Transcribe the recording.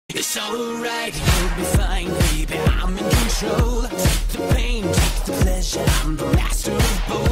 It's alright, you'll be fine, baby. I'm in control. Take the pain, take the pleasure. I'm the master of both.